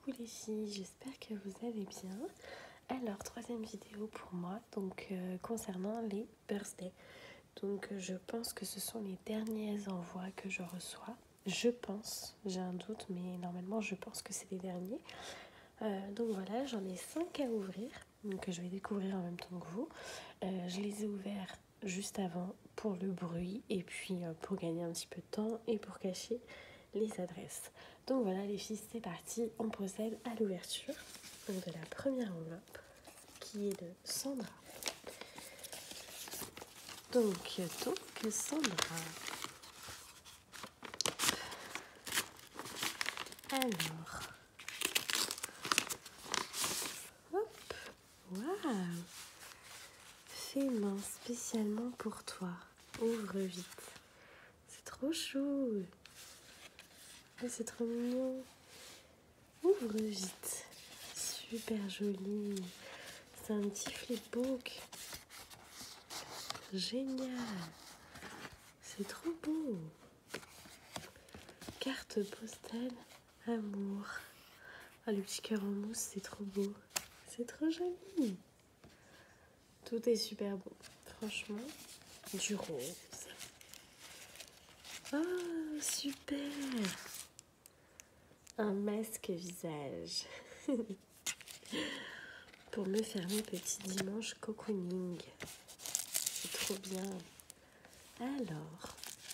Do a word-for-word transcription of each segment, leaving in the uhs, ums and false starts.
Coucou les filles, j'espère que vous allez bien. Alors, troisième vidéo pour moi, donc euh, concernant les birthdays. Donc euh, je pense que ce sont les derniers envois que je reçois. Je pense, j'ai un doute, mais normalement je pense que c'est les derniers. Euh, donc voilà, j'en ai cinq à ouvrir, que je vais découvrir en même temps que vous. Euh, je les ai ouverts juste avant pour le bruit et puis euh, pour gagner un petit peu de temps et pour cacher les adresses. Donc voilà les filles, c'est parti, on procède à l'ouverture de la première enveloppe qui est de Sandra. Donc, donc Sandra. Alors, hop, waouh, fait main spécialement pour toi. Ouvre vite. C'est trop chou. Oh, c'est trop mignon. Ouvre vite. Super joli. C'est un petit flipbook. Génial. C'est trop beau. Carte postale amour. Ah, le petit cœur en mousse, c'est trop beau. C'est trop joli. Tout est super beau. Franchement, du rose. Oh, super. Un masque visage. Pour me faire mes petits dimanches cocooning. C'est trop bien. Alors,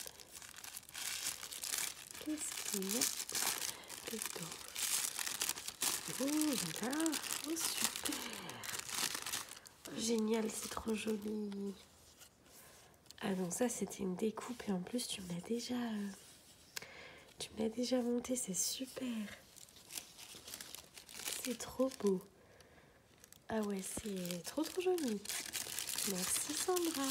qu'est-ce qu'il y a dedans? Oh là là, oh super. Oh, génial, c'est trop joli. Ah donc ça c'était une découpe et en plus tu me l'as déjà, euh, tu me l'as déjà monté, c'est super. C'est trop beau. Ah ouais, c'est trop trop joli. Merci Sandra.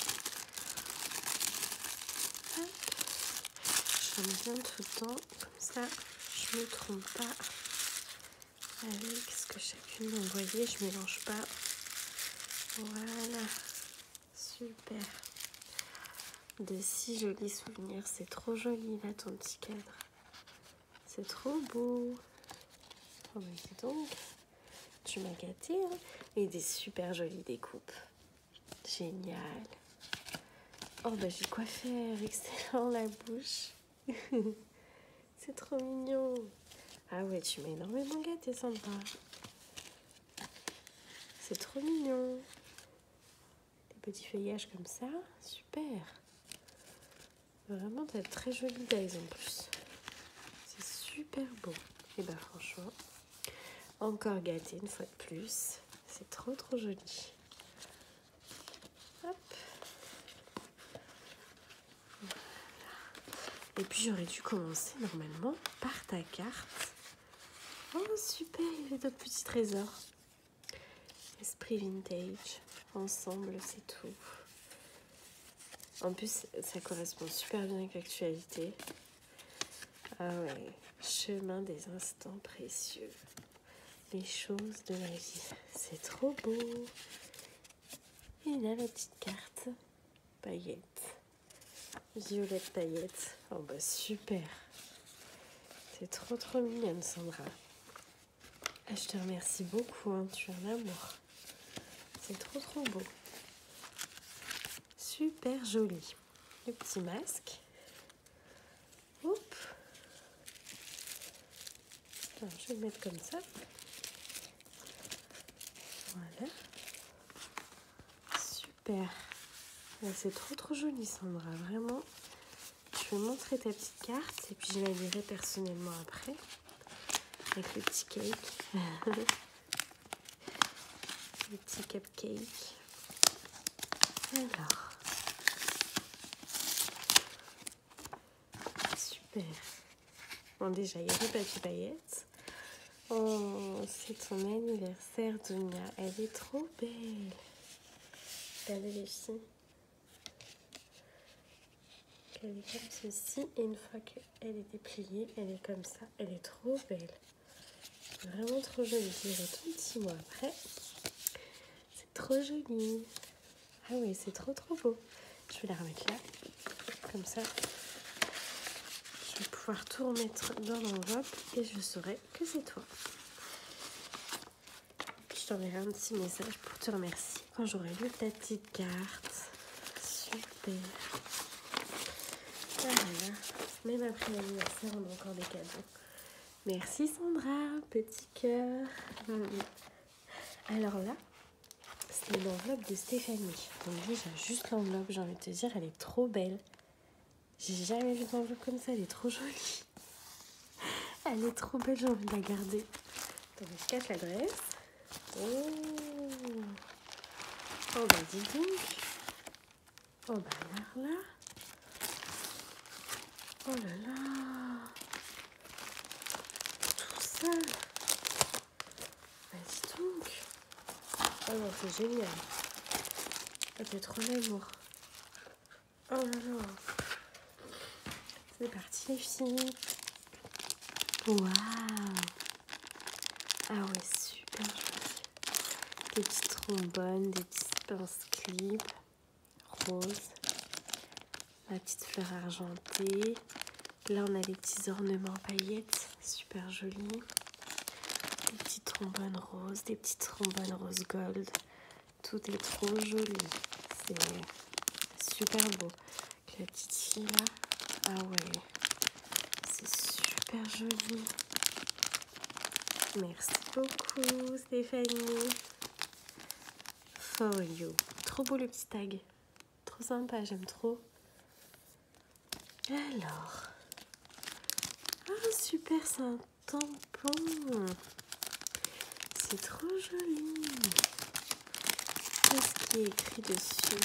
Hop. Je l'aime bien tout le temps, comme ça je me trompe pas avec ce que chacune m'a envoyé, je mélange pas. Voilà, super. De si jolis souvenirs, c'est trop joli là ton petit cadre. C'est trop beau. Oh bah dis donc, tu m'as gâté hein. Et des super jolies découpes. Génial. Oh bah j'ai quoi faire, excellent la bouche. C'est trop mignon. Ah ouais, tu m'as énormément gâté Sandra. C'est trop mignon. Des petits feuillages comme ça, super. Vraiment, t'as très jolie days en plus. C'est super beau. Et bah franchement, encore gâté une fois de plus. C'est trop trop joli. Hop. Voilà. Et puis j'aurais dû commencer normalement par ta carte. Oh super, il y avait d'autres petits trésors. Esprit vintage. Ensemble, c'est tout. En plus, ça correspond super bien avec l'actualité. Ah ouais, chemin des instants précieux. Les choses de la vie. C'est trop beau. Et là, la petite carte. Paillettes. Violette paillettes. Oh bah super. C'est trop trop mignonne Sandra. Ah, je te remercie beaucoup, hein. Tu es un amour. C'est trop trop beau. Super joli. Le petit masque. Hop. Alors, je vais le mettre comme ça. Voilà. Super. C'est trop trop joli Sandra, vraiment. Je vais montrer ta petite carte et puis je la lirai personnellement après. Avec le petit cake. Le petit cupcake. Alors. Super. Bon déjà, il y a des papiers paillettes. Oh, c'est ton anniversaire, Dunia. Elle est trop belle. Regardez les filles. Elle est comme ceci. Et une fois qu'elle est dépliée, elle est comme ça. Elle est trop belle. Vraiment trop jolie. Je dirai tout petit mot après. C'est trop joli. Ah oui, c'est trop trop beau. Je vais la remettre là. Comme ça, je vais pouvoir tout remettre dans l'enveloppe et je saurai que c'est toi. Je t'enverrai un petit message pour te remercier quand j'aurai lu ta petite carte. Super. Voilà. Même après l'anniversaire, on a encore des cadeaux. Merci Sandra, petit cœur. Alors là, c'est l'enveloppe de Stéphanie. Donc déjà, juste l'enveloppe, j'ai envie de te dire, elle est trop belle. J'ai jamais vu d'enveloppe comme ça, elle est trop jolie. Elle est trop belle, j'ai envie de la garder. Donc je cache l'adresse. Oh, oh bah dis donc. Oh bah alors là. Oh là là. Tout ça. Bah dis donc. Oh non, c'est génial. Ça fait trop l'amour. Oh là là. C'est parti les filles. Waouh. Ah ouais, super joli. Des petits trombones, des petites pinces clips roses. La petite fleur argentée. Là, on a les petits ornements paillettes, super jolis. Des petits trombones roses, des petits trombones rose gold. Tout est trop joli. C'est super beau. La petite fille là, ah ouais, c'est super joli. Merci beaucoup Stéphanie. For you. Trop beau le petit tag. Trop sympa, j'aime trop. Alors. Ah super, c'est un tampon. C'est trop joli. Qu'est-ce qui est écrit dessus?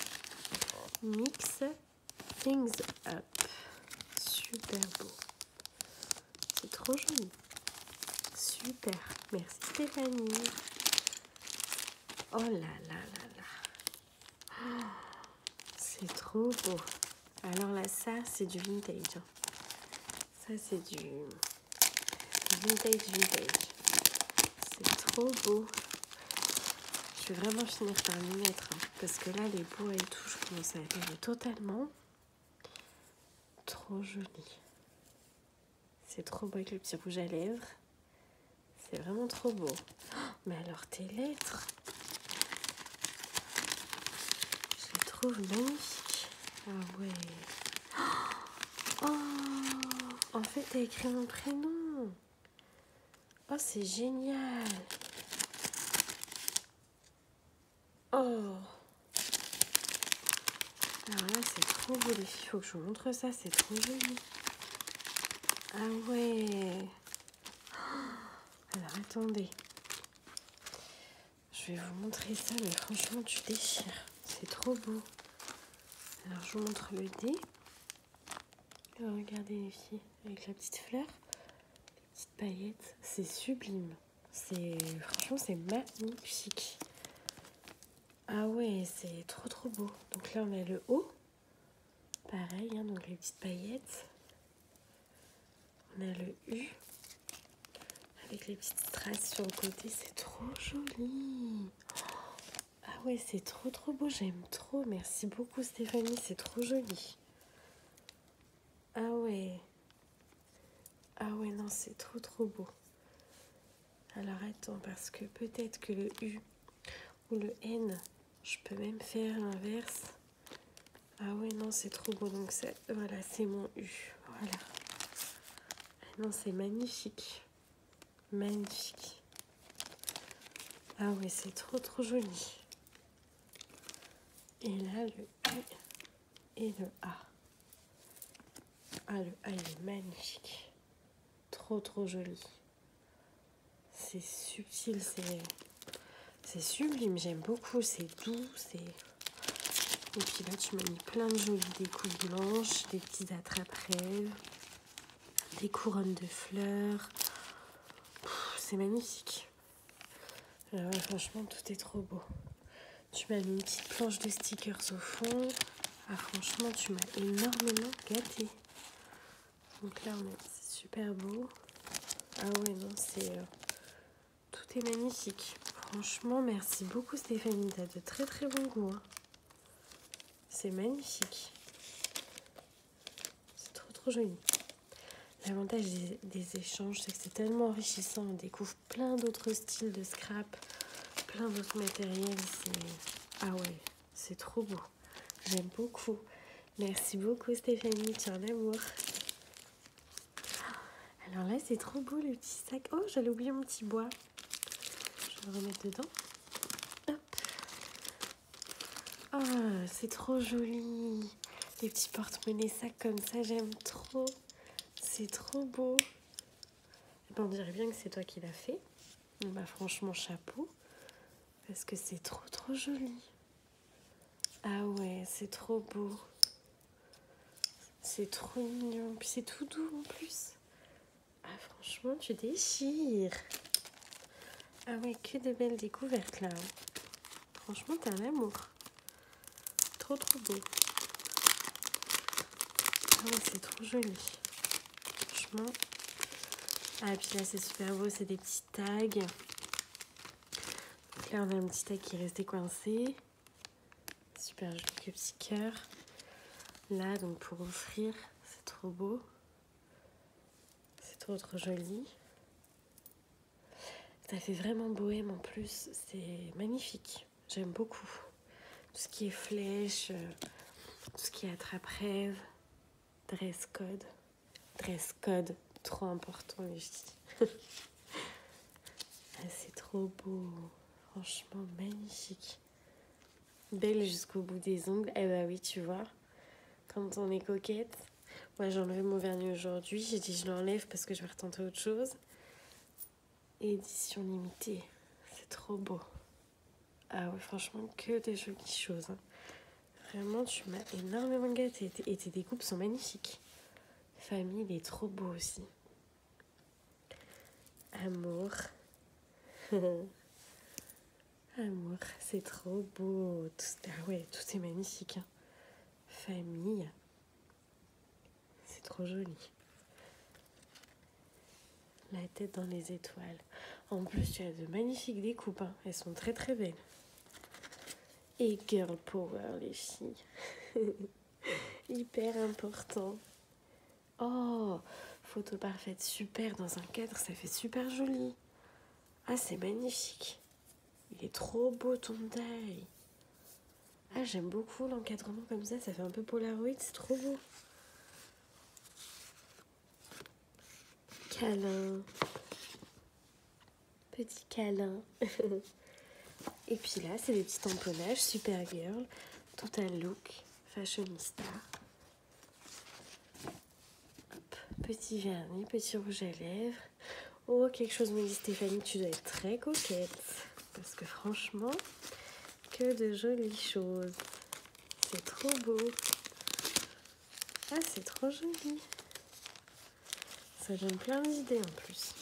Mix things up. Super beau. C'est trop joli. Super. Merci Stéphanie. Oh là là là là. Oh, c'est trop beau. Alors là, ça, c'est du vintage. Hein. Ça, c'est du vintage vintage. C'est trop beau. Je vais vraiment finir par m'y mettre. Hein, parce que là, les beaux et tout, je commence à aimer totalement. Trop joli. C'est trop beau avec le petit rouge à lèvres. C'est vraiment trop beau. Oh, mais alors, tes lettres, je les trouve magnifiques. Ah ouais. Oh, en fait, t'as écrit mon prénom. Oh, c'est génial. Oh. Alors là, c'est trop beau, les filles. Il faut que je vous montre ça. C'est trop joli. Ah ouais. Alors, attendez. Je vais vous montrer ça, mais franchement, tu déchires. C'est trop beau. Alors, je vous montre le dé. Alors, regardez, les filles, avec la petite fleur, les petites paillettes. C'est sublime. C'est franchement, c'est magnifique. Ah ouais, c'est trop trop beau. Donc là, on a le haut. Pareil, hein, donc les petites paillettes. On a le U. Avec les petites strass sur le côté. C'est trop joli. Ah ouais, c'est trop trop beau. J'aime trop. Merci beaucoup Stéphanie. C'est trop joli. Ah ouais. Ah ouais, non, c'est trop trop beau. Alors attends, parce que peut-être que le U ou le N, je peux même faire l'inverse. Ah ouais, non, c'est trop beau. Donc c'est, voilà, c'est mon U. Voilà. Non, c'est magnifique. Magnifique. Ah ouais, c'est trop trop joli. Et là, le U et le A. Ah, le A, il est magnifique. Trop trop joli. C'est subtil, c'est... C'est sublime, j'aime beaucoup, c'est doux, c'est... Et puis là, tu m'as mis plein de jolies découpes blanches, des petits attrape-rêves, des couronnes de fleurs. C'est magnifique. Alors, franchement, tout est trop beau. Tu m'as mis une petite planche de stickers au fond. Ah, franchement, tu m'as énormément gâtée. Donc là, on a... c'est super beau. Ah ouais, non, c'est... Euh... Tout est magnifique. Franchement, merci beaucoup Stéphanie, t'as de très très bon goût. Hein. C'est magnifique. C'est trop trop joli. L'avantage des, des échanges, c'est que c'est tellement enrichissant. On découvre plein d'autres styles de scrap, plein d'autres matériels. C'est... Ah ouais, c'est trop beau. J'aime beaucoup. Merci beaucoup Stéphanie, tu es un amour. Alors là, c'est trop beau le petit sac. Oh, j'allais oublier mon petit bois. Je vais le remettre dedans. Hop. Oh, c'est trop joli. Les petits porte-monnaies sacs comme ça, j'aime trop. C'est trop beau. Et ben, on dirait bien que c'est toi qui l'as fait. Bah, franchement, chapeau. Parce que c'est trop, trop joli. Ah ouais, c'est trop beau. C'est trop mignon. Puis c'est tout doux en plus. Ah, franchement, tu déchires. Ah ouais, que de belles découvertes là. Franchement, t'as un amour. Trop, trop beau. Ah ouais, c'est trop joli. Franchement. Ah, et puis là, c'est super beau. C'est des petits tags. Donc là, on a un petit tag qui est resté coincé. Super joli, le petit cœur. Là, donc pour offrir, c'est trop beau. C'est trop, trop joli. Ça fait vraiment bohème en plus. C'est magnifique. J'aime beaucoup. Tout ce qui est flèche, tout ce qui est attrape-rêve, dress code. Dress code, trop important les filles. Ah, c'est trop beau. Franchement, magnifique. Belle jusqu'au bout des ongles. Eh bah oui, tu vois. Quand on est coquette. Moi, j'ai enlevé mon vernis aujourd'hui. J'ai dit je l'enlève parce que je vais retenter autre chose. Édition limitée. C'est trop beau. Ah ouais, franchement, que des jolies choses. Hein. Vraiment, tu m'as énormément gâtée. Et tes découpes sont magnifiques. Famille, il est trop beau aussi. Amour. Amour, c'est trop beau. Tout, ah ouais, tout est magnifique. Hein. Famille. C'est trop joli. La tête dans les étoiles. En plus, tu as de magnifiques découpes. Hein. Elles sont très très belles. Et girl power, les filles. Hyper important. Oh, photo parfaite, super. Dans un cadre, ça fait super joli. Ah, c'est magnifique. Il est trop beau ton taille. Ah, j'aime beaucoup l'encadrement comme ça. Ça fait un peu Polaroid, c'est trop beau. Câlin. Petit câlin. Et puis là, c'est des petits tamponnages. Super girl. Total look. Fashionista. Hop. Petit vernis, petit rouge à lèvres. Oh, quelque chose me dit Stéphanie, tu dois être très coquette. Parce que franchement, que de jolies choses. C'est trop beau. Ah, c'est trop joli. Ça donne plein d'idées en plus.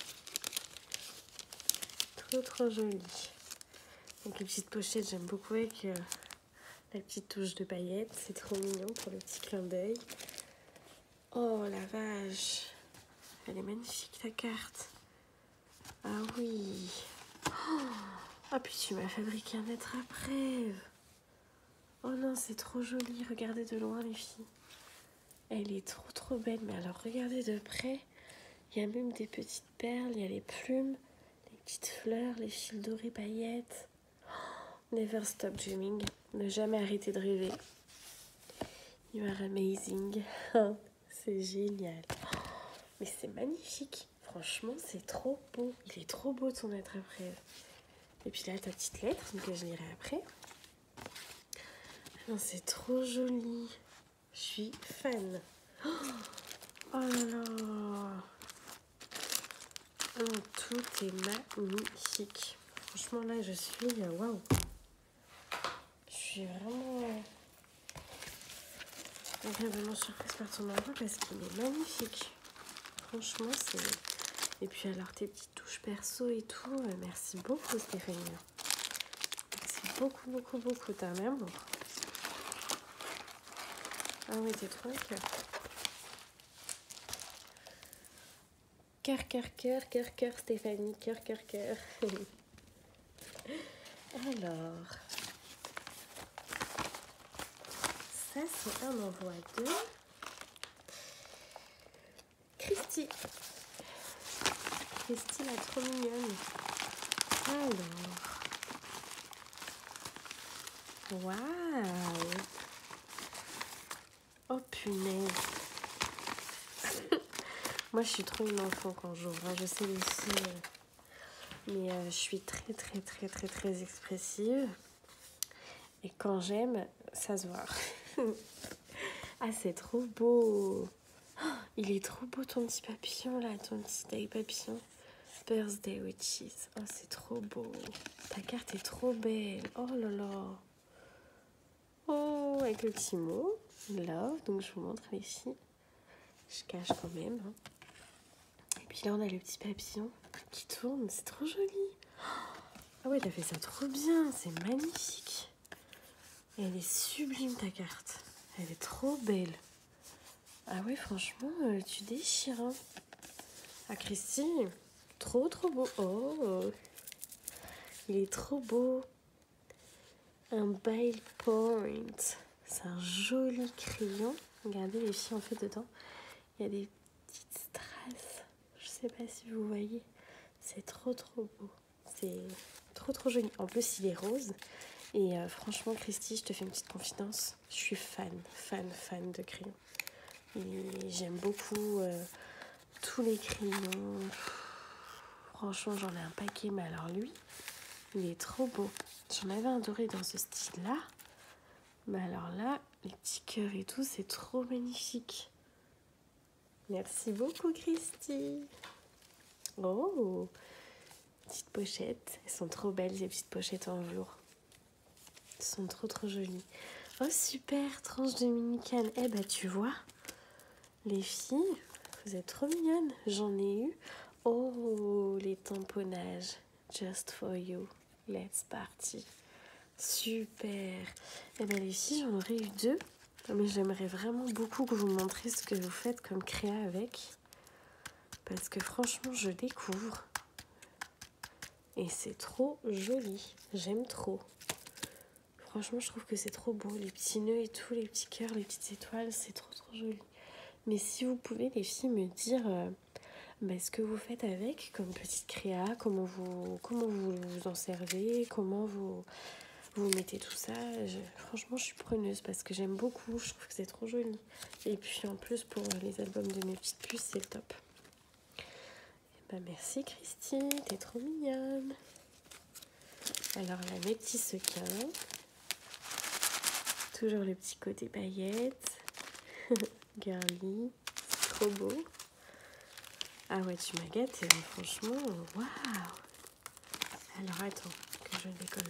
Trop, trop joli. Donc les petites pochettes, j'aime beaucoup avec euh, la petite touche de paillettes. C'est trop mignon pour le petit clin d'œil. Oh, la vache. Elle est magnifique, ta carte. Ah oui. Oh, ah, puis tu m'as fabriqué un attrape-rêve. Oh non, c'est trop joli. Regardez de loin, les filles. Elle est trop, trop belle. Mais alors, regardez de près. Il y a même des petites perles. Il y a les plumes, les petites fleurs, les fils dorés paillettes. Oh, never stop dreaming. Ne jamais arrêter de rêver. You are amazing. C'est génial. Oh, mais c'est magnifique. Franchement, c'est trop beau. Il est trop beau ton attrape-rêve. Et puis là, ta petite lettre, que je lirai après. Non, c'est trop joli. Je suis fan. Oh, oh là là. Oh, tout est magnifique. Franchement, là, je suis... Waouh. Je suis vraiment... agréablement surprise par ton envoi parce qu'il est magnifique. Franchement, c'est... Et puis alors, tes petites touches perso et tout. Euh, merci beaucoup, Stéphanie. Merci beaucoup, beaucoup, beaucoup. T'as un amour. Ah oui, t'es trop un cœur. Cœur, cœur, cœur, cœur, cœur, Stéphanie. Cœur, cœur, cœur. Alors... Ça, c'est un envoi de... Christy. Christy la trop mignonne. Alors. Waouh. Oh punaise. Moi je suis trop une enfant quand j'ouvre. Hein. Je sais aussi. Euh, mais euh, je suis très très très très très expressive. Et quand j'aime, ça se voit. Ah, c'est trop beau. Oh, il est trop beau ton petit papillon là, ton petit taille papillon. Birthday Witches. Oh, c'est trop beau. Ta carte est trop belle. Oh là là. Oh, avec le petit mot. Love. Donc, je vous montre ici. Je cache quand même. Et puis là, on a le petit papillon qui tourne. C'est trop joli. Ah ouais, t'as fait ça trop bien. C'est magnifique. Et elle est sublime, ta carte. Elle est trop belle. Ah ouais, franchement, euh, tu déchires. Hein. Ah, Christy, trop, trop beau. Oh, il est trop beau. Un Bile Point. C'est un joli crayon. Regardez les filles, en fait, dedans. Il y a des petites strass. Je sais pas si vous voyez. C'est trop, trop beau. C'est trop, trop joli. En plus, il est rose. Et euh, franchement, Christy, je te fais une petite confidence. Je suis fan, fan, fan de crayons. Et j'aime beaucoup euh, tous les crayons. Franchement, j'en ai un paquet. Mais alors lui, il est trop beau. J'en avais un doré dans ce style-là. Mais alors là, les petits cœurs et tout, c'est trop magnifique. Merci beaucoup, Christy. Oh, petites pochettes. Elles sont trop belles, ces petites pochettes en velours. Elles sont trop, trop jolies. Oh, super, tranche de mini-canne. Eh ben, tu vois, les filles, vous êtes trop mignonnes. J'en ai eu. Oh, les tamponnages. Just for you. Let's party. Super. Eh ben, les filles, j'en aurais eu deux. Mais j'aimerais vraiment beaucoup que vous montriez ce que vous faites comme créa avec. Parce que franchement, je découvre. Et c'est trop joli. J'aime trop. Franchement, je trouve que c'est trop beau. Les petits nœuds et tout, les petits cœurs, les petites étoiles, c'est trop trop joli. Mais si vous pouvez, les filles, me dire euh, bah, ce que vous faites avec comme petite créa, comment vous, comment vous vous en servez, comment vous, vous mettez tout ça. Je, franchement, je suis preneuse parce que j'aime beaucoup. Je trouve que c'est trop joli. Et puis en plus, pour les albums de mes petites puces, c'est le top. Et bah, merci Christy, t'es trop mignonne. Alors là, mes petits sequins. Toujours le petit côté paillettes. Girly. C'est trop beau. Ah ouais, tu m'as gâtée, hein, franchement. Waouh. Alors attends, que je décolle.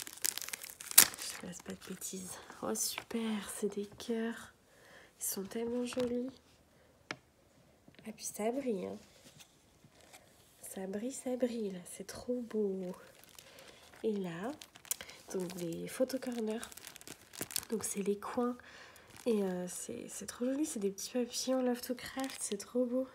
Je fasse pas de bêtises. Oh super, c'est des cœurs. Ils sont tellement jolis. Ah puis ça brille. Hein. Ça brille, ça brille là. C'est trop beau. Et là, donc les photo corners. Donc c'est les coins. Et euh, c'est trop joli. C'est des petits papillons Love to Craft. C'est trop beau.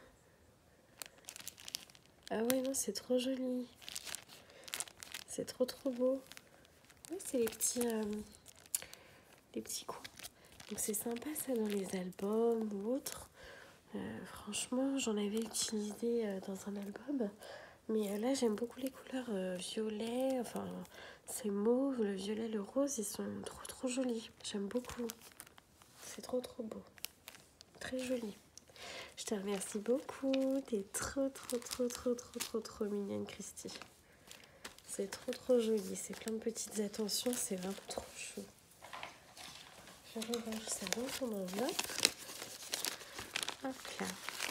Ah ouais, non, c'est trop joli. C'est trop trop beau. Ouais, c'est les petits, euh, les petits coins. Donc c'est sympa ça dans les albums ou autres. Euh, franchement, j'en avais utilisé euh, dans un album. Mais euh, là, j'aime beaucoup les couleurs euh, violet. Enfin, c'est mauve, le violet, le rose. Ils sont trop trop jolis. J'aime beaucoup. C'est trop trop beau. Très joli. Je te remercie beaucoup. T'es trop trop trop trop trop trop trop mignonne, Christy. C'est trop trop joli. C'est plein de petites attentions. C'est vraiment trop chou. Je rerange ça dans ton enveloppe. Hop là.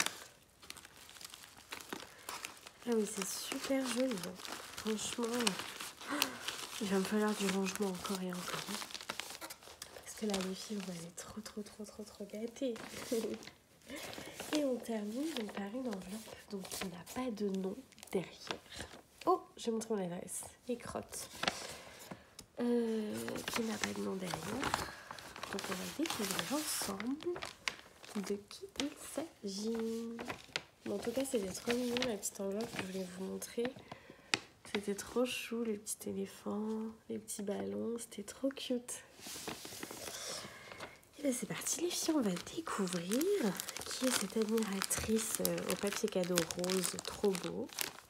Ah oui, c'est super joli. Franchement, il va me falloir du rangement encore et encore. Parce que là, les filles, on va être trop trop trop trop trop gâtées. Et on termine donc par une enveloppe donc qui n'a pas de nom derrière. Oh, j'ai montré mon adresse. Et crotte. Euh, qui n'a pas de nom derrière. Donc on va découvrir ensemble de qui il s'agit. Bon, en tout cas, c'était trop mignon la petite enveloppe que je voulais vous montrer. C'était trop chou, les petits éléphants, les petits ballons. C'était trop cute. Et là c'est parti les filles, on va découvrir qui est cette admiratrice au papier cadeau rose, trop beau.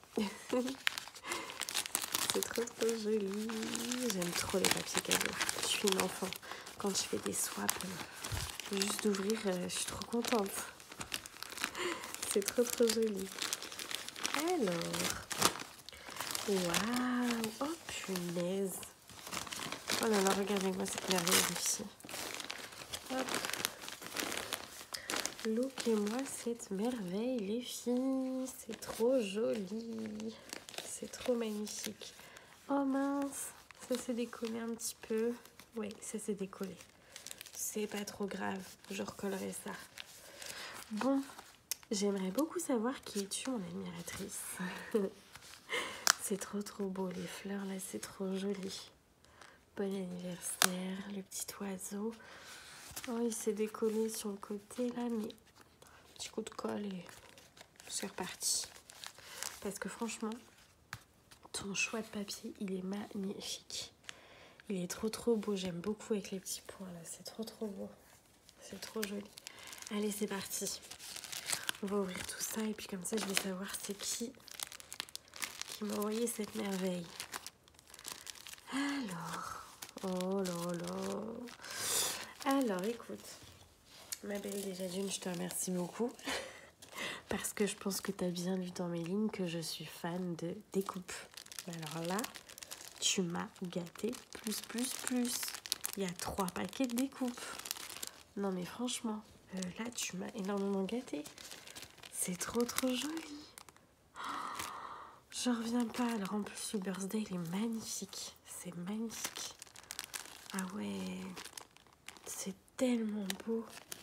C'est trop trop joli. J'aime trop les papiers cadeaux. Je suis une enfant. Quand je fais des swaps, euh, juste d'ouvrir, euh, je suis trop contente. C'est trop trop joli. Alors, waouh, oh punaise. Oh là là, regardez-moi cette merveille ici. Hop. Lookez-moi cette merveille, les filles. C'est trop joli. C'est trop magnifique. Oh mince, ça s'est décollé un petit peu. Oui, ça s'est décollé. C'est pas trop grave, je recollerai ça. Bon, j'aimerais beaucoup savoir qui es-tu, mon admiratrice. C'est trop trop beau, les fleurs là, c'est trop joli. Bon anniversaire, le petit oiseau. Oh, il s'est décollé sur le côté là, mais petit coup de colle et c'est reparti. Parce que franchement, ton choix de papier, il est magnifique. Il est trop trop beau, j'aime beaucoup avec les petits points là, c'est trop trop beau. C'est trop joli. Allez, c'est parti. On va ouvrir tout ça et puis comme ça, je vais savoir c'est qui qui m'a envoyé cette merveille. Alors, oh là là. Alors, écoute, ma belle, déjà d'une, je te remercie beaucoup parce que je pense que tu as bien lu dans mes lignes que je suis fan de découpe. Alors là, tu m'as gâté plus, plus, plus. Il y a trois paquets de découpe. Non mais franchement, euh, là tu m'as énormément gâté. C'est trop trop joli. Oh, je reviens pas. Alors en plus le birthday il est magnifique. C'est magnifique. Ah ouais. C'est tellement beau.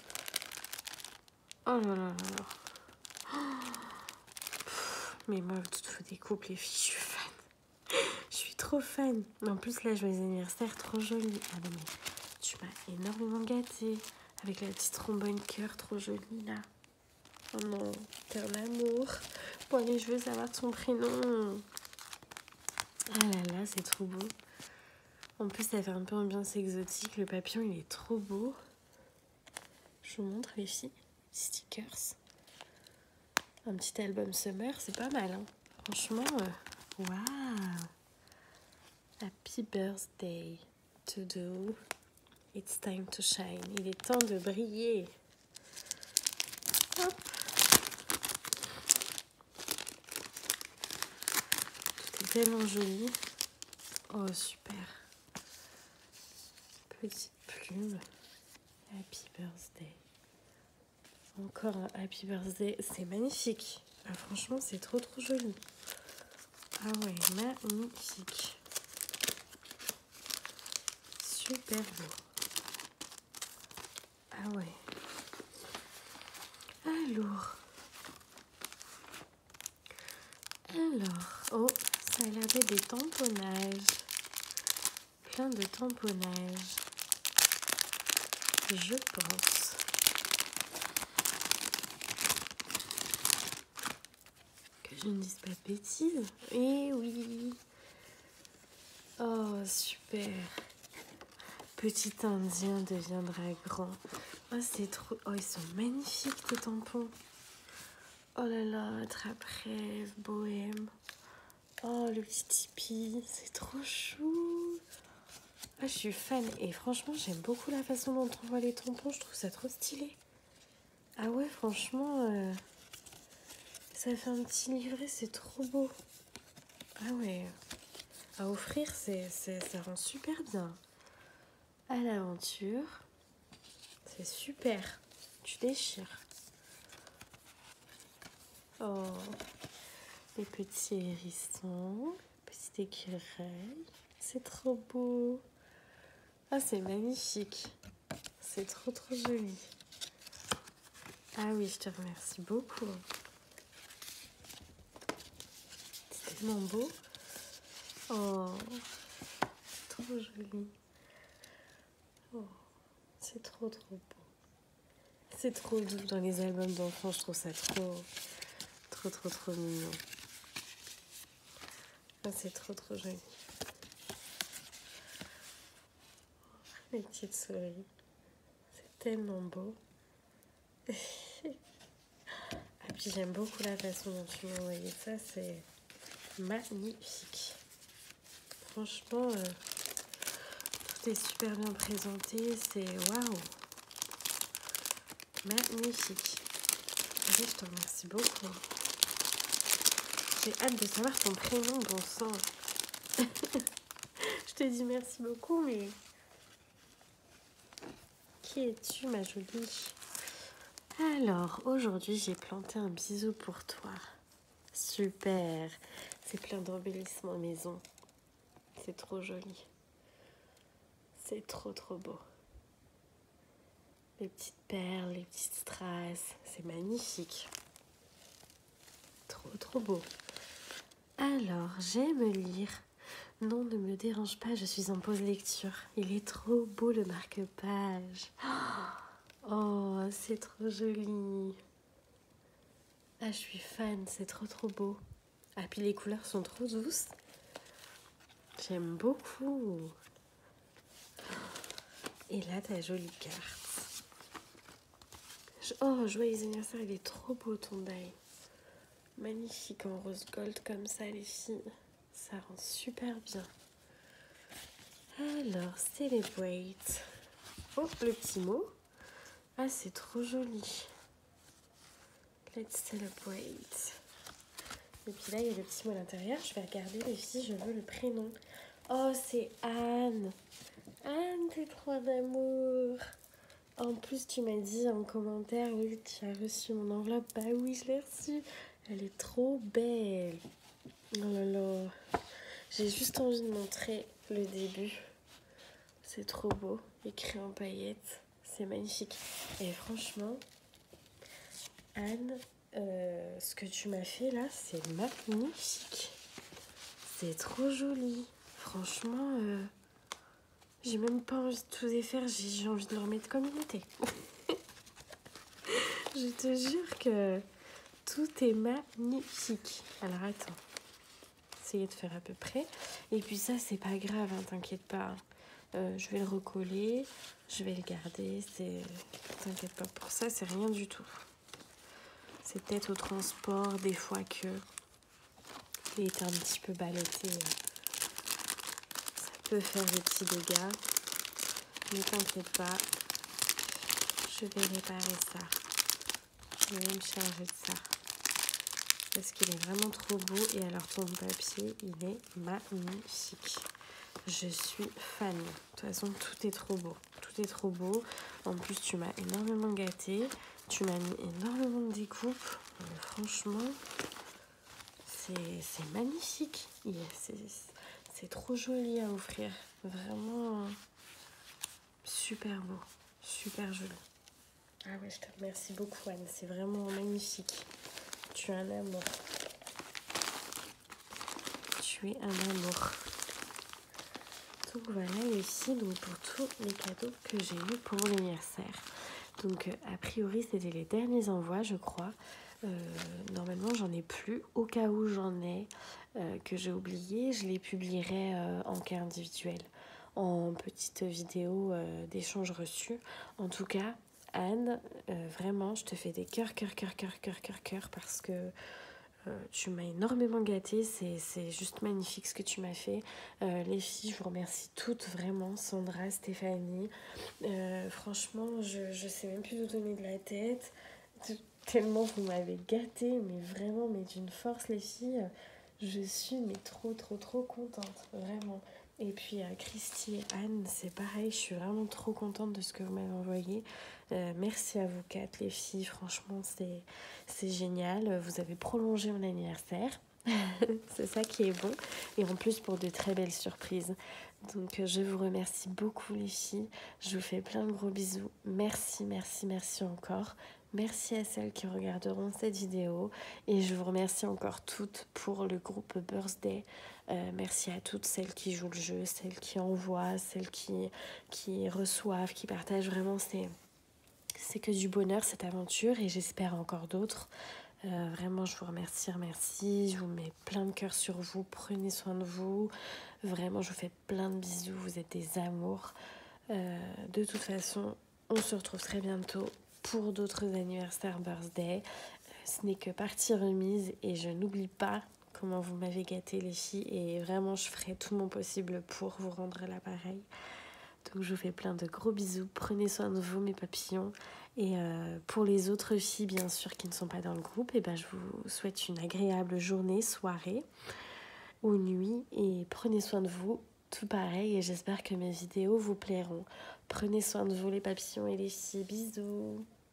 Oh là là là là. Oh. Mais moi, toutes vos découpes, les filles, je suis fan. Je suis trop fan. En plus là, joyeux anniversaire, trop joli. Ah non mais tu m'as énormément gâté. Avec la petite trombone cœur, trop jolie là. Oh non, t'es un amour. Bon allez, je veux savoir son prénom. Ah là là, c'est trop beau. En plus, ça fait un peu ambiance exotique. Le papillon, il est trop beau. Je vous montre les filles. Stickers. Un petit album summer, c'est pas mal. Hein. Franchement, waouh. Wow. Happy birthday to do. It's time to shine. Il est temps de briller. Hop. Tout est tellement joli. Oh, super. Petite plume. Happy birthday. Encore un happy birthday. C'est magnifique. Ah, franchement, c'est trop trop joli. Ah ouais, magnifique. Super beau. Ah ouais. Alors. Alors. Oh, ça a l'air d'être des tamponnages. Plein de tamponnages. Je pense. Que je ne dise pas de bêtises. Eh oui. Oh, super. Petit indien deviendra grand. Oh, c'est trop... Oh, ils sont magnifiques, tes tampons. Oh là là, attrape-rêve, bohème. Oh, le petit tipi, c'est trop chou. Ah, je suis fan. Et franchement, j'aime beaucoup la façon dont on voit les tampons. Je trouve ça trop stylé. Ah ouais, franchement, euh, ça fait un petit livret, c'est trop beau. Ah ouais, à offrir, c'est, c'est, ça rend super bien. À l'aventure, c'est super. Tu déchires. Oh, les petits hérissons, petit écureuil, c'est trop beau. Ah, c'est magnifique. C'est trop trop joli. Ah oui, je te remercie beaucoup. C'est tellement beau. Oh, trop joli. Oh, c'est trop trop beau. C'est trop doux dans les albums d'enfants, je trouve ça trop, trop trop trop mignon. Ah, c'est trop trop joli. Les petites souris, c'est tellement beau. Ah, puis j'aime beaucoup la façon dont tu m'as envoyé ça, c'est magnifique. Franchement, euh, tout est super bien présenté, c'est waouh, magnifique. Allez, je te remercie beaucoup. J'ai hâte de savoir ton prénom, bon sang. Je te dis merci beaucoup, mais qui es-tu, ma jolie? Alors, aujourd'hui, j'ai planté un bisou pour toi. Super. C'est plein d'embellissements maison. C'est trop joli. C'est trop, trop beau. Les petites perles, les petites strass. C'est magnifique. Trop, trop beau. Alors, j'aime lire. Non, ne me dérange pas, je suis en pause lecture. Il est trop beau, le marque-page. Oh, c'est trop joli. Ah, je suis fan, c'est trop trop beau. Ah, puis les couleurs sont trop douces. J'aime beaucoup. Et là, ta jolie carte. Oh, joyeux anniversaire, il est trop beau ton die. Magnifique en rose gold comme ça, les filles. Ça rend super bien. Alors, celebrate. Oh, le petit mot. Ah, c'est trop joli. Let's celebrate. Et puis là, il y a le petit mot à l'intérieur. Je vais regarder, les filles, je veux le prénom. Oh, c'est Anne. Anne, t'es trop d'amour. En plus, tu m'as dit en commentaire, oui, tu as reçu mon enveloppe. Bah oui, je l'ai reçue. Elle est trop belle. Oh là là. J'ai juste envie de montrer le début. C'est trop beau. Écrit en paillettes. C'est magnifique. Et franchement, Anne, euh, ce que tu m'as fait là, c'est magnifique. C'est trop joli. Franchement, euh, j'ai même pas envie de tout défaire. J'ai envie de le remettre comme il était. Je te jure que tout est magnifique. Alors attends. Essayer de faire à peu près. Et puis ça, c'est pas grave, hein, t'inquiète pas. Euh, je vais le recoller. Je vais le garder. C'est... T'inquiète pas pour ça, c'est rien du tout. C'est peut-être au transport, des fois que il est un petit peu ballotté. Ça peut faire des petits dégâts. Ne t'inquiète pas. Je vais réparer ça. Je vais me charger de ça. Parce qu'il est vraiment trop beau. Et alors ton papier, il est magnifique. Je suis fan. De toute façon, tout est trop beau. Tout est trop beau. En plus, tu m'as énormément gâté. Tu m'as mis énormément de découpes. Mais franchement, c'est, c'est magnifique. C'est, c'est trop joli à offrir. Vraiment super beau. Super joli. Ah ouais, je te remercie beaucoup, Anne. C'est vraiment magnifique. Tu es un amour. Tu es un amour. Donc voilà les filles, donc pour tous les cadeaux que j'ai eu pour mon anniversaire. Donc euh, a priori c'était les derniers envois je crois. Euh, normalement j'en ai plus. Au cas où j'en ai euh, que j'ai oublié, je les publierai euh, en cas individuel. En petite vidéo euh, d'échange reçu. En tout cas, Anne, euh, vraiment je te fais des cœurs, cœurs, cœurs, cœurs, cœurs, cœurs, cœurs parce que Euh, tu m'as énormément gâtée, c'est, c'est juste magnifique ce que tu m'as fait. Euh, les filles, je vous remercie toutes vraiment, Sandra, Stéphanie. Euh, franchement, je ne sais même plus vous donner de la tête. Tellement vous m'avez gâtée, mais vraiment, mais d'une force les filles. Je suis mais trop, trop, trop contente, vraiment. Et puis euh, Christy et Anne, c'est pareil, je suis vraiment trop contente de ce que vous m'avez envoyé. Euh, merci à vous quatre les filles, franchement c'est, c'est génial. Vous avez prolongé mon anniversaire, c'est ça qui est bon. Et en plus pour de très belles surprises. Donc euh, je vous remercie beaucoup les filles, je vous fais plein de gros bisous. Merci, merci, merci encore. Merci à celles qui regarderont cette vidéo et je vous remercie encore toutes pour le groupe Birthday. Euh, merci à toutes celles qui jouent le jeu, celles qui envoient, celles qui, qui reçoivent, qui partagent. Vraiment, c'est, c'est que du bonheur cette aventure et j'espère encore d'autres. Euh, vraiment, je vous remercie, remercie. Je vous mets plein de cœur sur vous. Prenez soin de vous. Vraiment, je vous fais plein de bisous. Vous êtes des amours. Euh, de toute façon, on se retrouve très bientôt pour d'autres anniversaires birthday. Ce n'est que partie remise et je n'oublie pas comment vous m'avez gâté les filles et vraiment je ferai tout mon possible pour vous rendre l'appareil. Donc je vous fais plein de gros bisous, prenez soin de vous mes papillons et euh, pour les autres filles bien sûr qui ne sont pas dans le groupe, et ben, je vous souhaite une agréable journée, soirée ou nuit et prenez soin de vous, tout pareil, et j'espère que mes vidéos vous plairont. Prenez soin de vous les papillons et les filles, bisous.